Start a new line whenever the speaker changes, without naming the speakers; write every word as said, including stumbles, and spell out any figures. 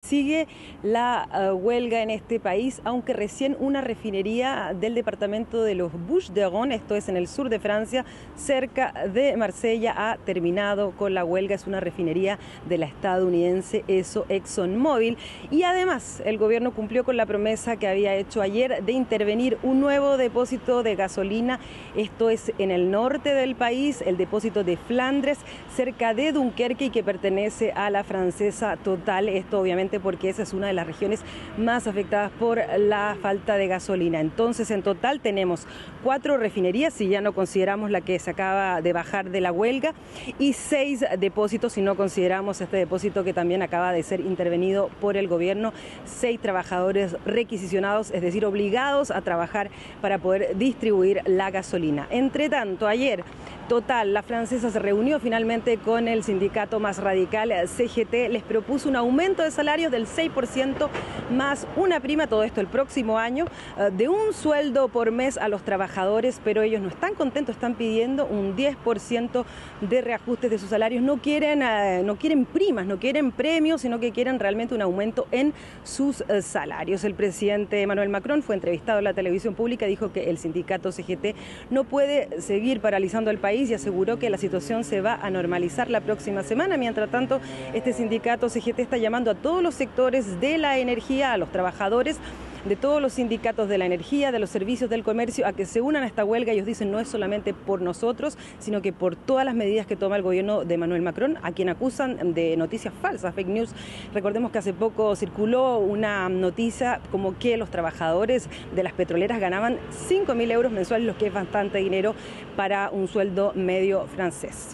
Sigue la uh, huelga en este país, aunque recién una refinería del departamento de los Bouches-du-Rhône, esto es en el sur de Francia, cerca de Marsella, ha terminado con la huelga. Es una refinería de la estadounidense ESSO ExxonMobil. Y además el gobierno cumplió con la promesa que había hecho ayer de intervenir un nuevo depósito de gasolina. Esto es en el norte del país, el depósito de Flandres, cerca de Dunkerque, y que pertenece a la francesa Total. Esto obviamente porque esa es una de las regiones más afectadas por la falta de gasolina. Entonces, en total tenemos cuatro refinerías, si ya no consideramos la que se acaba de bajar de la huelga, y seis depósitos, si no consideramos este depósito que también acaba de ser intervenido por el gobierno. Seis trabajadores requisicionados, es decir, obligados a trabajar para poder distribuir la gasolina. Entre tanto, ayer Total, la francesa, se reunió finalmente con el sindicato más radical, C G T, les propuso un aumento de salarios del seis por ciento más una prima, todo esto el próximo año, de un sueldo por mes a los trabajadores, pero ellos no están contentos, están pidiendo un diez por ciento de reajustes de sus salarios. No quieren, no quieren primas, no quieren premios, sino que quieren realmente un aumento en sus salarios. El presidente Emmanuel Macron fue entrevistado en la televisión pública, dijo que el sindicato C G T no puede seguir paralizando el país y aseguró que la situación se va a normalizar la próxima semana. Mientras tanto, este sindicato C G T está llamando a todos los sectores de la energía, a los trabajadores de todos los sindicatos de la energía, de los servicios, del comercio, a que se unan a esta huelga. Ellos dicen no es solamente por nosotros, sino que por todas las medidas que toma el gobierno de Emmanuel Macron, a quien acusan de noticias falsas, fake news. Recordemos que hace poco circuló una noticia como que los trabajadores de las petroleras ganaban cinco mil euros mensuales, lo que es bastante dinero para un sueldo medio francés.